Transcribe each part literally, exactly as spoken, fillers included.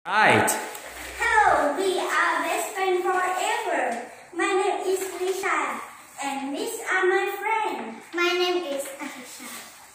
Right. Hello, we are best friends forever. My name is Lisa, and these are my friends. My name is Aisha.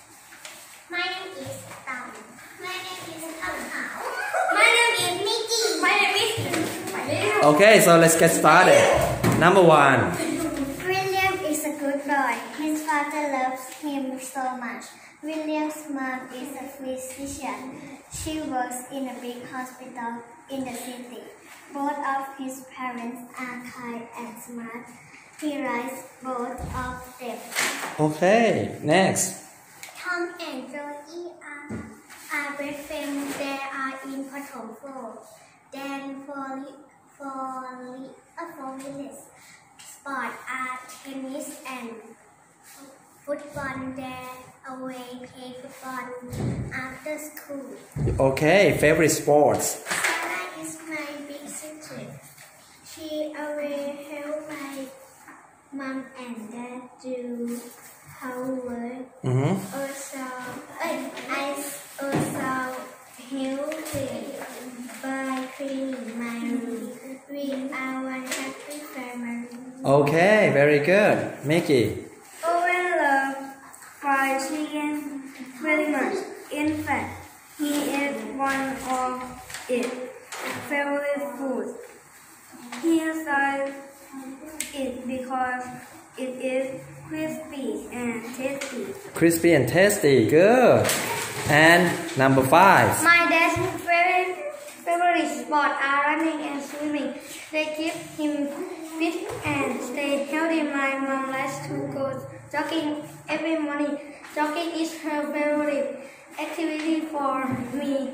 My name is Tam. My name is Hao. My name is Nikki. My name is. Okay, so let's get started. Number one. William is a good boy. His father loves him so much. William's mom is a physician. She works in a big hospital in the city. Both of his parents are kind and smart. He likes both of them. Okay, next. Tom and Joey are, are best friends. They are in Pathom four. Then for for uh, for minutes. Sport are tennis and football. They away play football after school. Okay, favorite sports. Sarah is my big sister. She always help my mom and dad do housework. Mm-hmm. Also, uh, I also help with by cleaning my room. We are one happy family. Okay, very good. Mickey. Owen loves fried chicken very much. In fact, he is one of its favorite foods. He likes it because it is crispy and tasty. Crispy and tasty. Good. And number five. My dad's favorite, favorite sport are running and swimming. They keep him fit and stay healthy. My mom likes to go jogging every morning. Jogging is her favorite activity for me.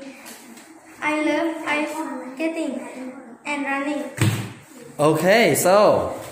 I love ice skating and running. Okay, so